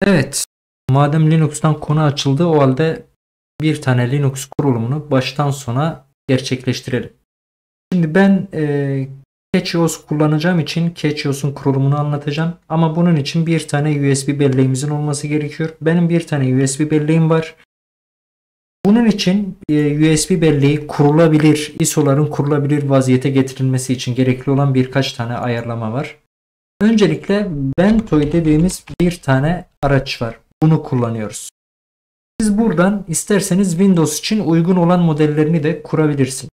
Evet, madem Linux'tan konu açıldı, o halde bir tane Linux kurulumunu baştan sona gerçekleştirelim. Şimdi ben CatchOS kullanacağım için CatchOS'un kurulumunu anlatacağım. Ama bunun için bir tane USB belleğimizin olması gerekiyor. Benim bir tane USB belleğim var. Bunun için USB belleği kurulabilir, ISO'ların kurulabilir vaziyete getirilmesi için gerekli olan birkaç tane ayarlama var. Öncelikle Ventoy dediğimiz bir tane araç var. Bunu kullanıyoruz. Siz buradan isterseniz Windows için uygun olan modellerini de kurabilirsiniz.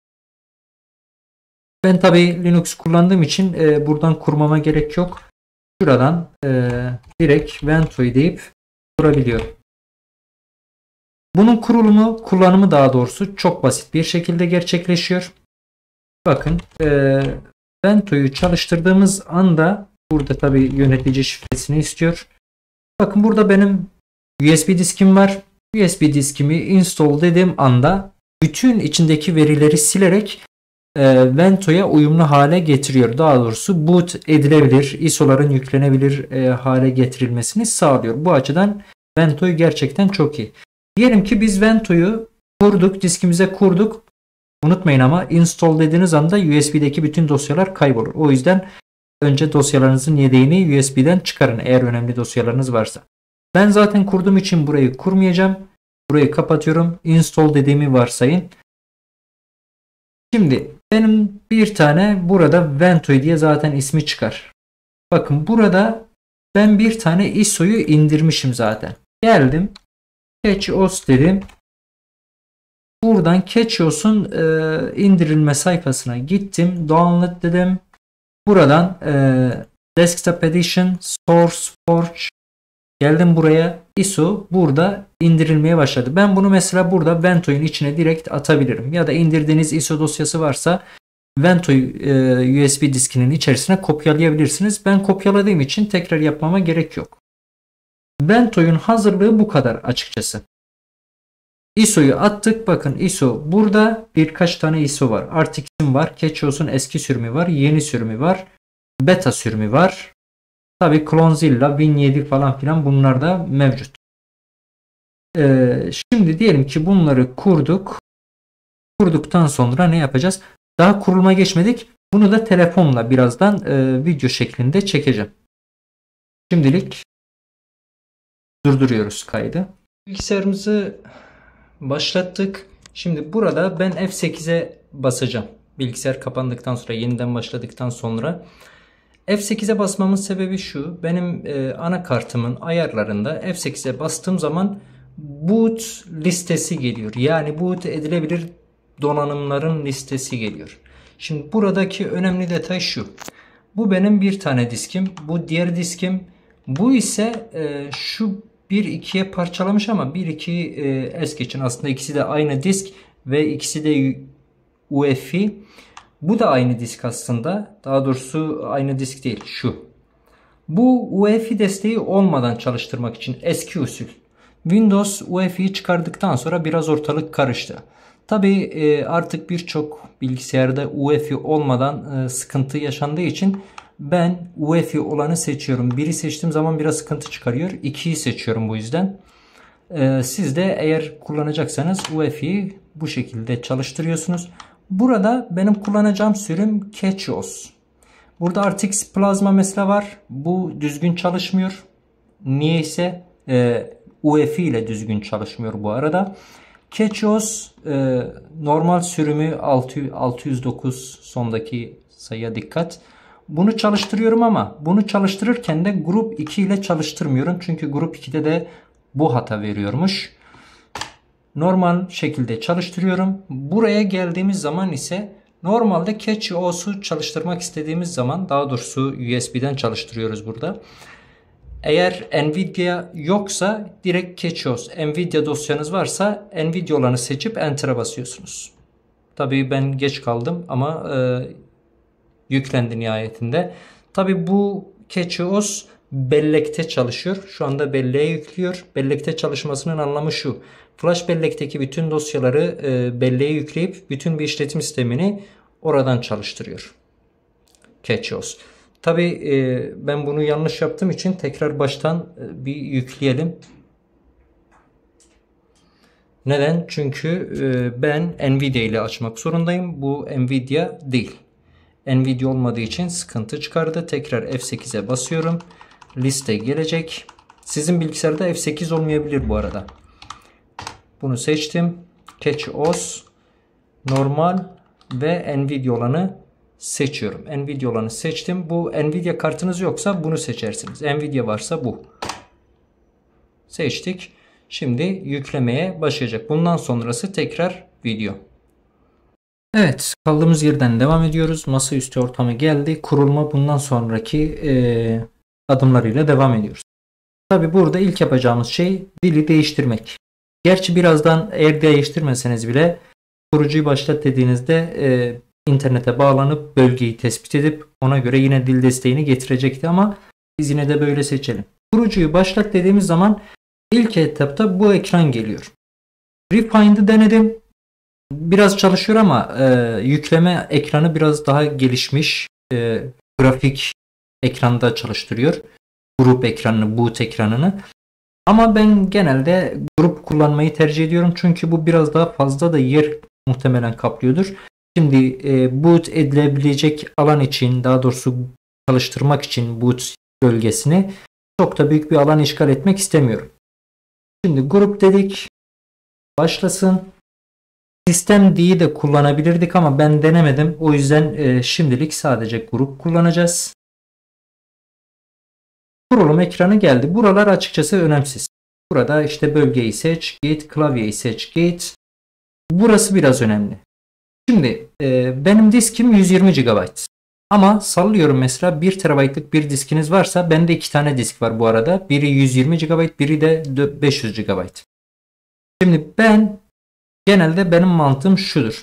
Ben tabi Linux kullandığım için buradan kurmama gerek yok. Şuradan direkt Ventoy deyip kurabiliyorum. Bunun kullanımı daha doğrusu çok basit bir şekilde gerçekleşiyor. Bakın Ventoy'u çalıştırdığımız anda burada tabi yönetici şifresini istiyor. Bakın burada benim USB diskim var. USB diskimi install dediğim anda bütün içindeki verileri silerek Vento'ya uyumlu hale getiriyor. Daha doğrusu boot edilebilir, ISO'ların yüklenebilir hale getirilmesini sağlıyor. Bu açıdan Ventoy gerçekten çok iyi. Diyelim ki biz Vento'yu kurduk, diskimize kurduk. Unutmayın ama install dediğiniz anda USB'deki bütün dosyalar kaybolur. O yüzden önce dosyalarınızın yedeğini USB'den çıkarın eğer önemli dosyalarınız varsa. Ben zaten kurduğum için burayı kurmayacağım. Burayı kapatıyorum. Install dediğimi varsayın. Şimdi benim bir tane burada Ventoy diye zaten ismi çıkar. Bakın burada ben bir tane ISO'yu indirmişim zaten. Geldim. CatchOS dedim. Buradan CatchOS'un indirilme sayfasına gittim. Download dedim. Buradan Desktop Edition, SourceForge geldim buraya. ISO burada indirilmeye başladı. Ben bunu mesela burada Ventoy'un içine direkt atabilirim. Ya da indirdiğiniz ISO dosyası varsa Ventoy USB diskinin içerisine kopyalayabilirsiniz. Ben kopyaladığım için tekrar yapmama gerek yok. Ventoy'un hazırlığı bu kadar açıkçası. ISO'yu attık. Bakın ISO burada birkaç tane ISO var. RTX'im var. CatchOS'un eski sürümü var. Yeni sürümü var. Beta sürümü var. Tabi Clonezilla, Win7 falan filan bunlar da mevcut. Şimdi diyelim ki bunları kurduk. Kurduktan sonra ne yapacağız? Daha kuruluma geçmedik. Bunu da telefonla birazdan video şeklinde çekeceğim. Şimdilik durduruyoruz kaydı. Bilgisayarımızı başlattık. Şimdi burada ben F8'e basacağım. Bilgisayar kapandıktan sonra, yeniden başladıktan sonra. F8'e basmamın sebebi şu. Benim anakartımın ayarlarında F8'e bastığım zaman boot listesi geliyor. Yani boot edilebilir donanımların listesi geliyor. Şimdi buradaki önemli detay şu. Bu benim bir tane diskim. Bu diğer diskim. Bu ise şu 1-2'ye parçalamış ama 1-2 es geçin. Aslında ikisi de aynı disk ve ikisi de UEFI. Bu da aynı disk aslında. Daha doğrusu aynı disk değil. Şu. Bu UEFI desteği olmadan çalıştırmak için eski usul. Windows UEFI'yi çıkardıktan sonra biraz ortalık karıştı. Tabi artık birçok bilgisayarda UEFI olmadan sıkıntı yaşandığı için ben UEFI olanı seçiyorum. Biri seçtiğim zaman biraz sıkıntı çıkarıyor. 2'yi seçiyorum bu yüzden. Siz de eğer kullanacaksanız UEFI'yi bu şekilde çalıştırıyorsunuz. Burada benim kullanacağım sürüm CatchOS. Burada RTX Plasma mesela var. Bu düzgün çalışmıyor. Niyeyse UEFI ile düzgün çalışmıyor bu arada. CatchOS normal sürümü 609 sondaki sayıya dikkat. Bunu çalıştırıyorum ama bunu çalıştırırken de Grup 2 ile çalıştırmıyorum. Çünkü Grup 2'de de bu hata veriyormuş. Normal şekilde çalıştırıyorum. Buraya geldiğimiz zaman ise normalde CatchOS'u çalıştırmak istediğimiz zaman, daha doğrusu USB'den çalıştırıyoruz burada. Eğer Nvidia yoksa direkt CatchOS. Nvidia dosyanız varsa Nvidia olanı seçip Enter'a basıyorsunuz. Tabii ben geç kaldım ama yüklendi nihayetinde. Tabii bu CatchOS bellekte çalışıyor. Şu anda belleğe yüklüyor. Bellekte çalışmasının anlamı şu. Flash bellekteki bütün dosyaları belleğe yükleyip bütün bir işletim sistemini oradan çalıştırıyor CatchOS. Tabii ben bunu yanlış yaptığım için tekrar baştan bir yükleyelim. Neden? Çünkü ben Nvidia ile açmak zorundayım. Bu Nvidia değil. Nvidia olmadığı için sıkıntı çıkardı. Tekrar F8'e basıyorum. Liste gelecek. Sizin bilgisayarda F8 olmayabilir bu arada. Bunu seçtim. Cache OS, normal ve Nvidia olanı seçiyorum. Nvidia olanı seçtim. Bu Nvidia kartınız yoksa bunu seçersiniz. Nvidia varsa bu. Seçtik. Şimdi yüklemeye başlayacak. Bundan sonrası tekrar video. Evet, kaldığımız yerden devam ediyoruz. Masaüstü ortamı geldi. Kurulma bundan sonraki adımlarıyla devam ediyoruz. Tabi burada ilk yapacağımız şey dili değiştirmek. Gerçi birazdan eğer değiştirmeseniz bile kurucuyu başlat dediğinizde internete bağlanıp bölgeyi tespit edip ona göre yine dil desteğini getirecekti ama biz yine de böyle seçelim. Kurucuyu başlat dediğimiz zaman ilk etapta bu ekran geliyor. Refind'i denedim. Biraz çalışıyor ama yükleme ekranı biraz daha gelişmiş. Grafik ekranda çalıştırıyor. Grup ekranını, boot ekranını. Ama ben genelde grup kullanmayı tercih ediyorum. Çünkü bu biraz daha fazla da yer muhtemelen kaplıyordur. Şimdi boot edilebilecek alan için, daha doğrusu çalıştırmak için boot bölgesini çok da büyük bir alan işgal etmek istemiyorum. Şimdi grup dedik. Başlasın. Sistem D'yi de kullanabilirdik ama ben denemedim. O yüzden şimdilik sadece grup kullanacağız. Kurulum ekranı geldi. Buralar açıkçası önemsiz. Burada işte bölgeyi seç, git, klavyeyi seç, git. Burası biraz önemli. Şimdi benim diskim 120 GB. Ama sallıyorum mesela 1 TB'lık bir diskiniz varsa bende 2 tane disk var bu arada. Biri 120 GB, biri de 500 GB. Şimdi genelde benim mantığım şudur.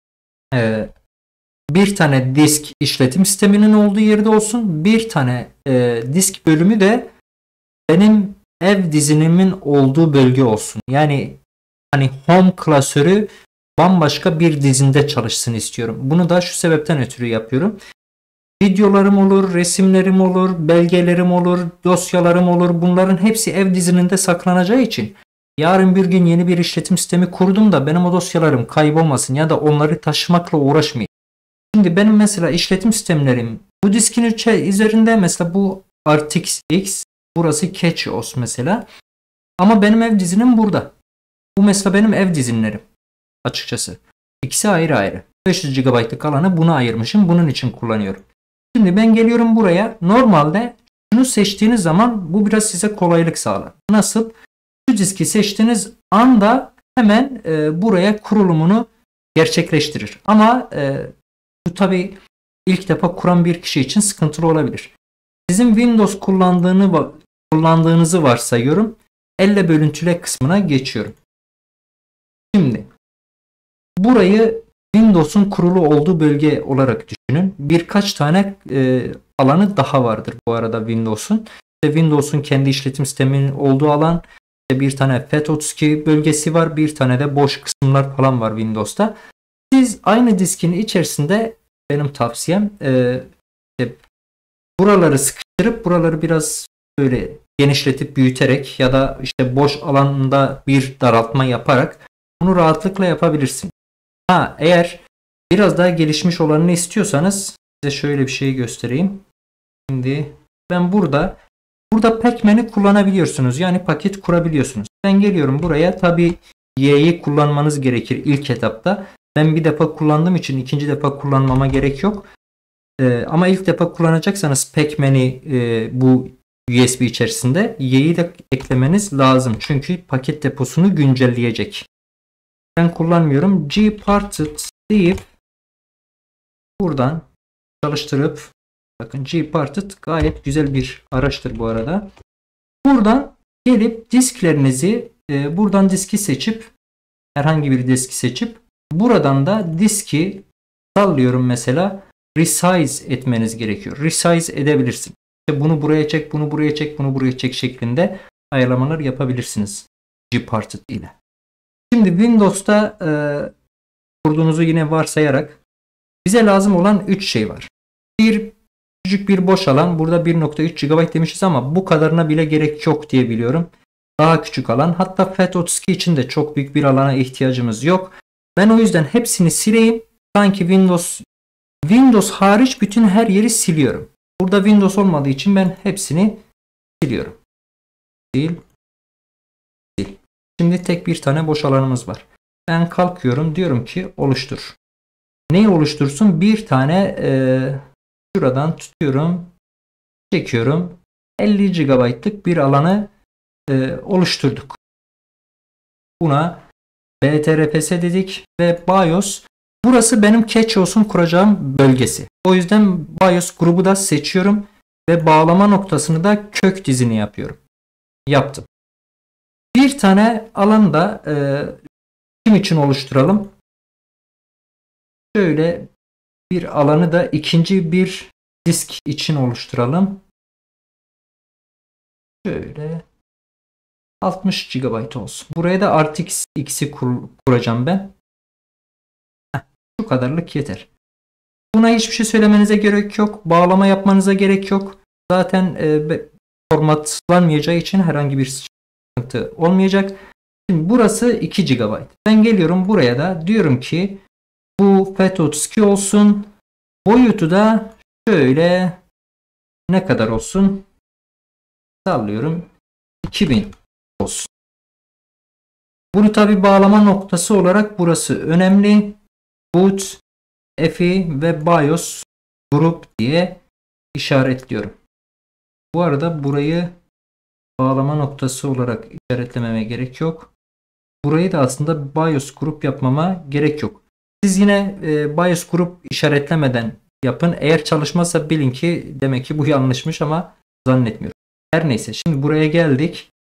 Bir tane disk işletim sisteminin olduğu yerde olsun. Bir tane disk bölümü de benim ev dizinimin olduğu bölge olsun. Yani hani home klasörü bambaşka bir dizinde çalışsın istiyorum. Bunu da şu sebepten ötürü yapıyorum. Videolarım olur, resimlerim olur, belgelerim olur, dosyalarım olur. Bunların hepsi ev dizininde saklanacağı için yarın bir gün yeni bir işletim sistemi kurdum da benim o dosyalarım kaybolmasın ya da onları taşımakla uğraşmayayım. Şimdi benim mesela işletim sistemlerim bu diskin üzerinde, mesela bu RTX X, burası Cache OS mesela. Ama benim ev dizinim burada. Bu mesela benim ev dizinlerim açıkçası. İkisi ayrı ayrı. 500 GB'lık alanı buna ayırmışım. Bunun için kullanıyorum. Şimdi ben geliyorum buraya. Normalde şunu seçtiğiniz zaman bu biraz size kolaylık sağlar. Nasıl? Şu diski seçtiğiniz anda hemen buraya kurulumunu gerçekleştirir. Ama bu tabi ilk defa kuran bir kişi için sıkıntılı olabilir. Sizin Windows kullandığınızı varsayıyorum. Elle bölüntüle kısmına geçiyorum. Şimdi burayı Windows'un kurulu olduğu bölge olarak düşünün. Birkaç tane alanı daha vardır bu arada Windows'un. Windows'un kendi işletim sisteminin olduğu alan, bir tane FAT32 bölgesi var, bir tane de boş kısımlar falan var Windows'ta. Siz aynı diskin içerisinde, benim tavsiyem buraları sıkıştırıp buraları biraz böyle genişletip büyüterek ya da işte boş alanda bir daraltma yaparak bunu rahatlıkla yapabilirsin. Eğer biraz daha gelişmiş olanını istiyorsanız size şöyle bir şey göstereyim. Şimdi ben burada Pacman'i kullanabiliyorsunuz. Yani paket kurabiliyorsunuz. Ben geliyorum buraya. Tabi Y'yi kullanmanız gerekir ilk etapta. Ben bir defa kullandığım için ikinci defa kullanmama gerek yok. Ama ilk defa kullanacaksanız Pacman'i bu USB içerisinde Y'yi de eklemeniz lazım. Çünkü paket deposunu güncelleyecek. Ben kullanmıyorum. Gparted deyip buradan çalıştırıp, bakın Gparted gayet güzel bir araçtır bu arada. Buradan gelip disklerinizi buradan diski seçip, herhangi bir diski seçip buradan da diski sallıyorum mesela resize etmeniz gerekiyor. Resize edebilirsin. İşte bunu buraya çek, bunu buraya çek, bunu buraya çek şeklinde ayarlamalar yapabilirsiniz Gparted ile. Şimdi Windows'ta kurduğunuzu yine varsayarak bize lazım olan 3 şey var. Bir küçücük bir boş alan. Burada 1.3 GB demişiz ama bu kadarına bile gerek yok diye biliyorum. Daha küçük alan. Hatta FAT32 için de çok büyük bir alana ihtiyacımız yok. Ben o yüzden hepsini sileyim. Sanki Windows hariç bütün her yeri siliyorum. Burada Windows olmadığı için ben hepsini siliyorum. Sil. Şimdi tek bir tane boş alanımız var. Ben kalkıyorum, diyorum ki oluştur. Neyi oluştursun? Bir tane şuradan tutuyorum. Çekiyorum. 50 GB'lık bir alanı oluşturduk. Buna BTRFS dedik ve BIOS. Burası benim CatchOS'un kuracağım bölgesi. O yüzden BIOS grubu da seçiyorum ve bağlama noktasını da kök dizini yapıyorum. Yaptım. Bir tane alanı da kim için oluşturalım? Şöyle bir alanı da ikinci bir disk için oluşturalım. Şöyle 60 GB olsun. Buraya da RTX'i kuracağım ben. Şu kadarlık yeter. Buna hiçbir şey söylemenize gerek yok. Bağlama yapmanıza gerek yok. Zaten formatlanmayacağı için herhangi bir sıkıntı olmayacak. Şimdi burası 2 GB. Ben geliyorum buraya da diyorum ki bu FAT32 olsun. Boyutu da şöyle ne kadar olsun? Sallıyorum. 2000 olsun. Bunu tabi bağlama noktası olarak burası önemli. Boot, EFI ve BIOS grup diye işaretliyorum. Bu arada burayı bağlama noktası olarak işaretlememe gerek yok. Burayı da aslında BIOS grup yapmama gerek yok. Siz yine BIOS grup işaretlemeden yapın. Eğer çalışmazsa bilin ki demek ki bu yanlışmış ama zannetmiyorum. Her neyse, şimdi buraya geldik.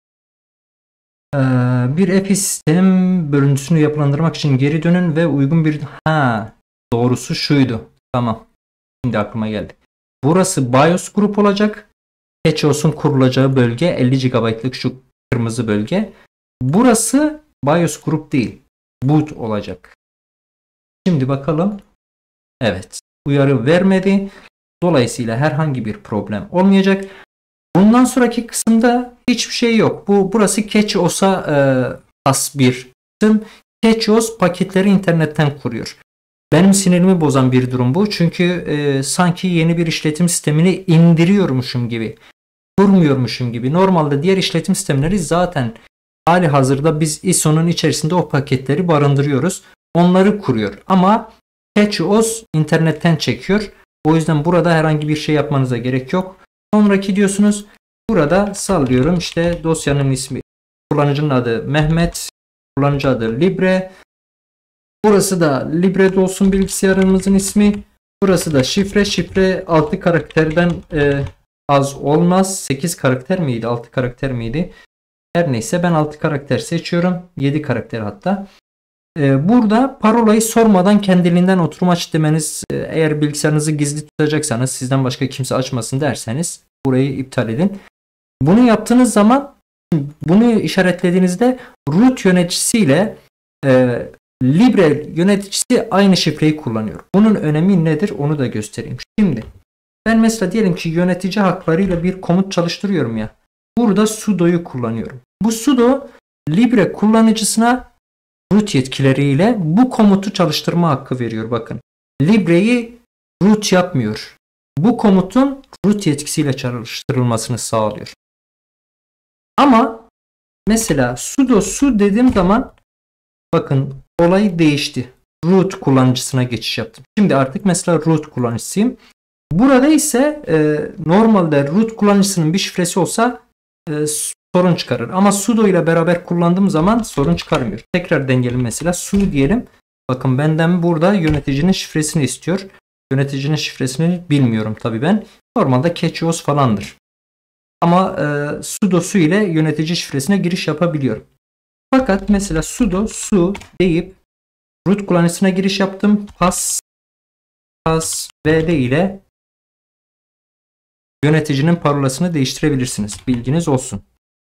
Bir EFI sistem bölüntüsünü yapılandırmak için geri dönün ve uygun bir... Doğrusu şuydu. Tamam. Şimdi aklıma geldi. Burası BIOS grup olacak. CatchOS'un kurulacağı bölge 50 GB'lık şu kırmızı bölge. Burası BIOS grup değil. Boot olacak. Şimdi bakalım. Evet. Uyarı vermedi. Dolayısıyla herhangi bir problem olmayacak. Bundan sonraki kısımda hiçbir şey yok. Burası CatchOS'a has bir kısım. CatchOS paketleri internetten kuruyor. Benim sinirimi bozan bir durum bu. Çünkü sanki yeni bir işletim sistemini indiriyormuşum gibi. Kurmuyormuşum gibi. Normalde diğer işletim sistemleri zaten hali hazırda biz ISO'nun içerisinde o paketleri barındırıyoruz. Onları kuruyor. Ama CatchOS internetten çekiyor. O yüzden burada herhangi bir şey yapmanıza gerek yok. Sonraki diyorsunuz. Burada sallıyorum işte dosyanın ismi, kullanıcının adı Mehmet, kullanıcı adı Libre. Burası da Libre'de olsun bilgisayarımızın ismi. Burası da şifre. Şifre 6 karakterden az olmaz. 8 karakter miydi? 6 karakter miydi? Her neyse ben 6 karakter seçiyorum. 7 karakter hatta. Burada parolayı sormadan kendiliğinden oturum aç demeniz, eğer bilgisayarınızı gizli tutacaksanız, sizden başka kimse açmasın derseniz burayı iptal edin. Bunu yaptığınız zaman, bunu işaretlediğinizde root yöneticisiyle Libre yöneticisi aynı şifreyi kullanıyor. Bunun önemi nedir onu da göstereyim. Şimdi ben mesela diyelim ki yönetici haklarıyla bir komut çalıştırıyorum ya. Burada sudo'yu kullanıyorum. Bu sudo Libre kullanıcısına root yetkileriyle bu komutu çalıştırma hakkı veriyor. Bakın. Libre'yi root yapmıyor. Bu komutun root yetkisiyle çalıştırılmasını sağlıyor. Ama mesela sudo su dediğim zaman bakın olay değişti. Root kullanıcısına geçiş yaptım. Şimdi artık mesela root kullanıcısıyım. Burada ise normalde root kullanıcısının bir şifresi olsa sorun çıkarır. Ama sudo ile beraber kullandığım zaman sorun çıkarmıyor. Tekrar deneyelim mesela. Su diyelim. Bakın benden burada yöneticinin şifresini istiyor. Yöneticinin şifresini bilmiyorum tabii ben. Normalde CatchOS falandır. Ama sudo su ile yönetici şifresine giriş yapabiliyorum. Fakat mesela sudo su deyip root kullanıcısına giriş yaptım. Passwd ile yöneticinin parolasını değiştirebilirsiniz. Bilginiz olsun.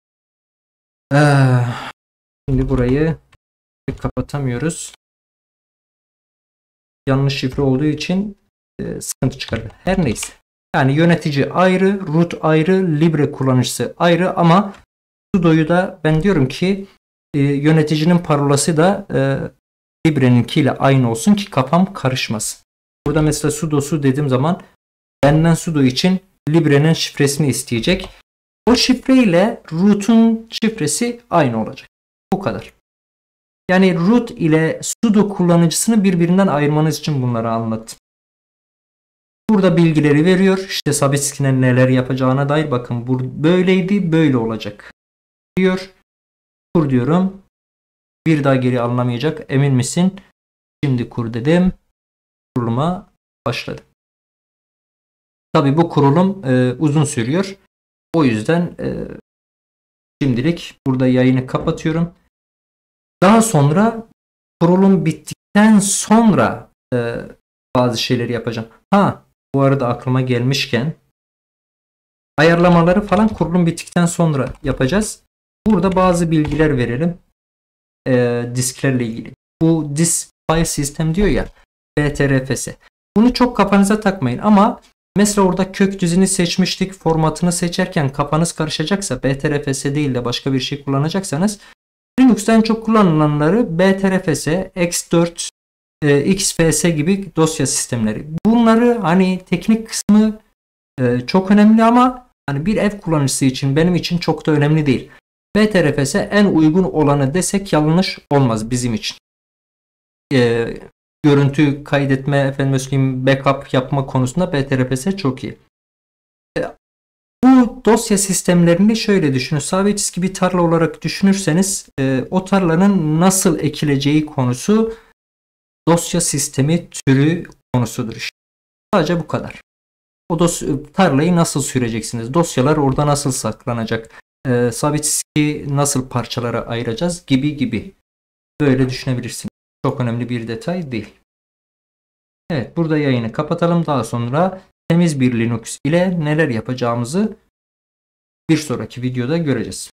Şimdi burayı kapatamıyoruz. Yanlış şifre olduğu için sıkıntı çıkardı. Her neyse. Yani yönetici ayrı, root ayrı, libre kullanıcısı ayrı ama sudo'yu da ben diyorum ki yöneticinin parolası da libre'ninkiyle aynı olsun ki kafam karışmasın. Burada mesela sudo dediğim zaman benden sudo için libre'nin şifresini isteyecek. O şifreyle root'un şifresi aynı olacak. Bu kadar. Yani root ile sudo kullanıcısını birbirinden ayırmanız için bunları anlattım. Burada bilgileri veriyor. İşte Sabitski'nin neler yapacağına dair bakın böyleydi, böyle olacak diyor. Kur diyorum. Bir daha geri alınamayacak. Emin misin? Şimdi kur dedim. Kuruluma başladı. Tabi bu kurulum uzun sürüyor. O yüzden şimdilik burada yayını kapatıyorum. Daha sonra kurulum bittikten sonra bazı şeyleri yapacağım. Bu arada aklıma gelmişken ayarlamaları falan kurulum bittikten sonra yapacağız. Burada bazı bilgiler verelim. Disklerle ilgili. Bu disk file system diyor ya, BTRFS. Bunu çok kafanıza takmayın ama mesela orada kök düzeni seçmiştik. Formatını seçerken kafanız karışacaksa BTRFS değil de başka bir şey kullanacaksanız Linux'ta en çok kullanılanları BTRFS, X4, XFS gibi dosya sistemleri. Bunları hani teknik kısmı çok önemli ama hani bir ev kullanıcısı için benim için çok da önemli değil. BTRFS en uygun olanı desek yanlış olmaz bizim için. Görüntü kaydetme, backup yapma konusunda BTRFS çok iyi. Bu dosya sistemlerini şöyle düşünün. Sabit gibi tarla olarak düşünürseniz o tarlanın nasıl ekileceği konusu dosya sistemi türü konusudur işte. Sadece bu kadar. O tarlayı nasıl süreceksiniz? Dosyalar orada nasıl saklanacak? Sabit nasıl parçalara ayıracağız gibi. Böyle düşünebilirsiniz. Çok önemli bir detay değil. Evet, burada yayını kapatalım. Daha sonra temiz bir Linux ile neler yapacağımızı bir sonraki videoda göreceğiz.